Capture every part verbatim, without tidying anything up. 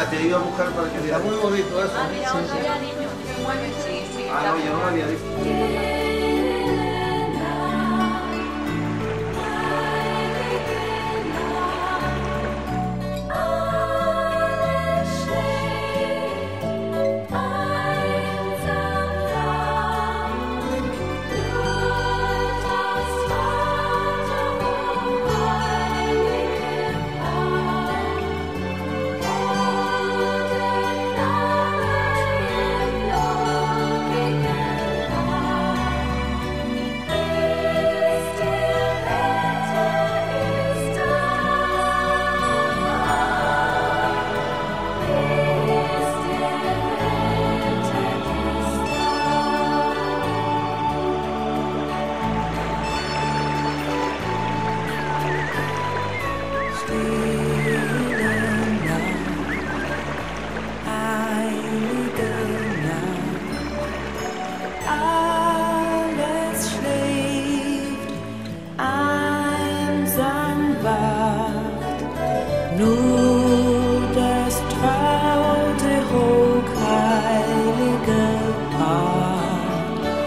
ya te iba a buscar para que Está veas. muy bonito eso. Ah, mira, Sí, otro sí. ya niño que mueve, sí, sí. Ah, no, yo no lo había visto. Alles schläft, einsam wacht, nur das traute, hochheilige Paar.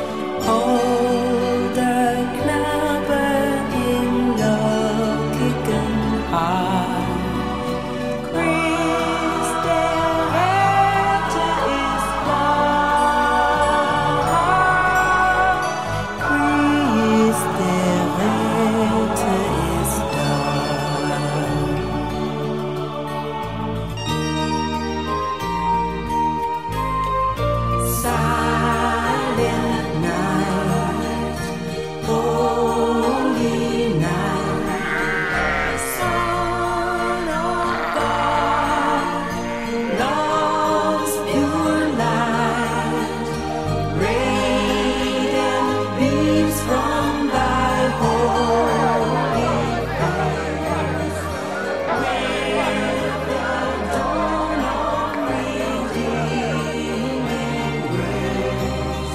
Holder Knabe im lockigen Haar. Christ, der Retter ist da. Christ, der Retter ist da. Silent night, holy night, Son of God, love's pure light, radiant beams from thy holy face, with the dawn of redeeming grace.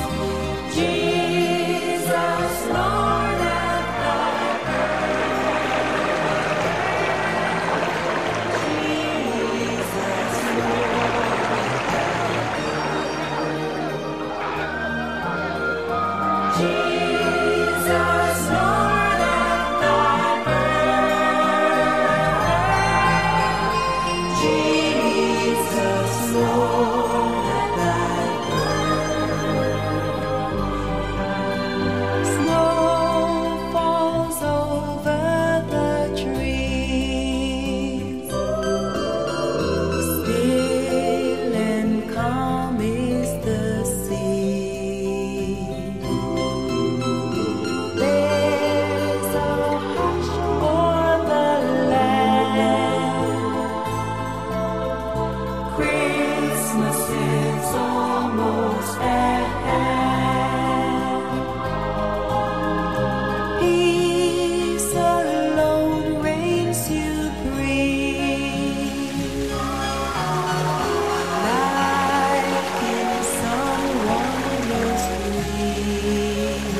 Jesus, Lord, at thy birth. Jesus, Lord. Jesus, Lord, at thy birth. Jesus, Lord, at thy birth. Snow falls over the trees. Still and calm is the sea. There's a hush o'er the land. Christmas is almost at hand. Peace alone reigns supreme, like in some wondrous dream.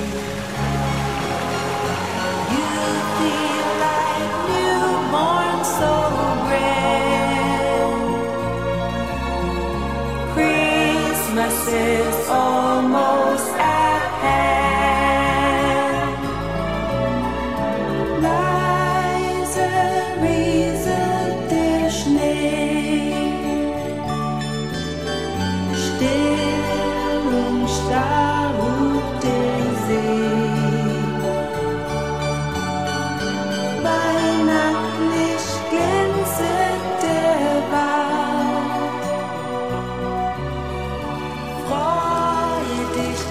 You feel like newborn, so grand. Christmas is almost at hand. Leise rieselt der Schnee, still und starr ruht der See. Weihnachtlich glänzet der Wald. Freue dich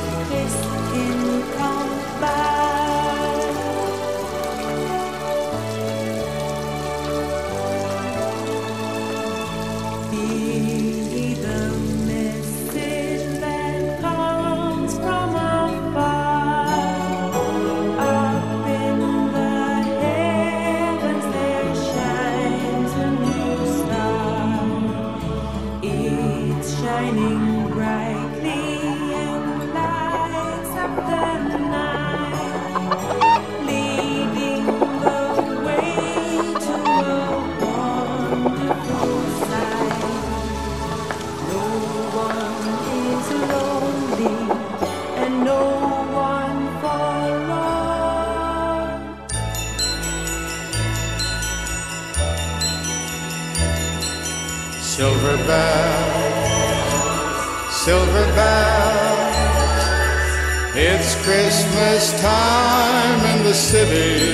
silver bells, silver bells. It's Christmas time in the city.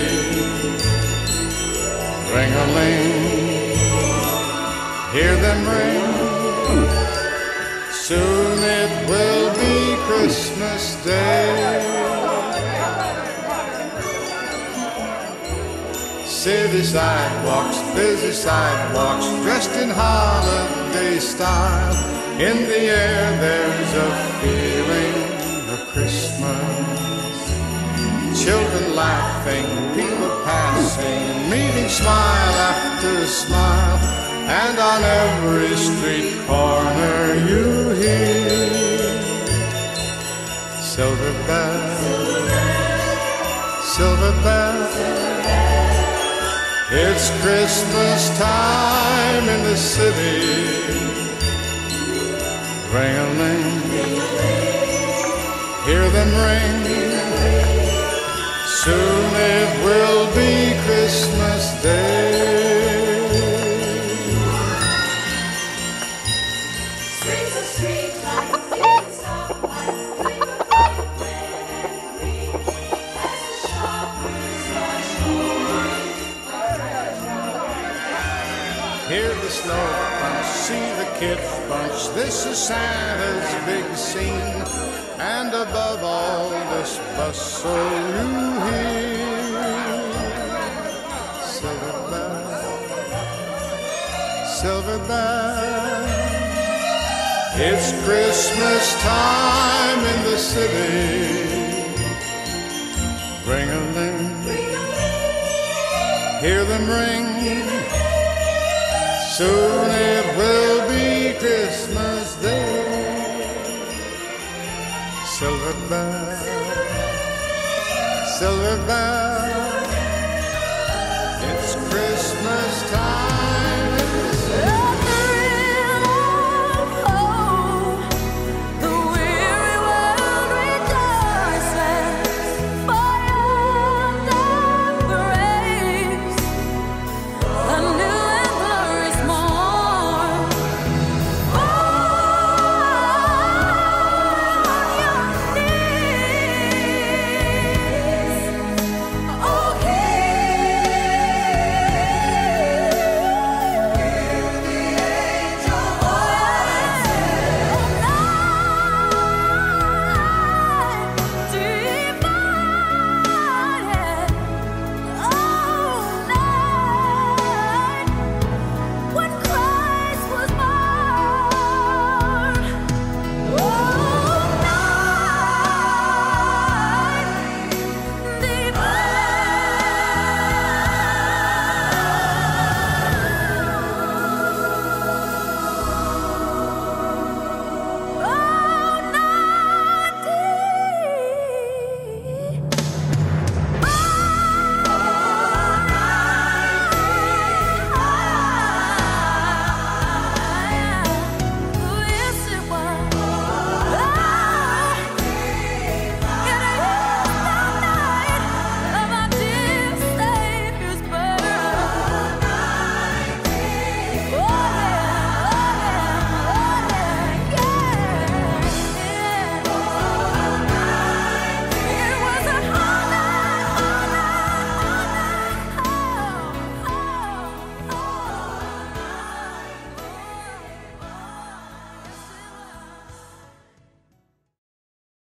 Ring-a-ling, hear them ring. Soon it will be Christmas Day. City sidewalks, busy sidewalks, dressed in holiday style. In the air there's a feeling of Christmas. Children laughing, people passing, meeting smile after smile. And on every street corner you hear silver bells, silver bells. It's Christmas time in the city. Ring-a-ling, hear them ring. Soon it will be Christmas Day. Hear the snow crunch, see the kids bunch. This is Santa's big scene. And above all this bustle you hear silver bells, silver bells. It's Christmas time in the city. Ring-a-ling, hear them ring. Soon it will be Christmas Day. Silver bells, silver bells.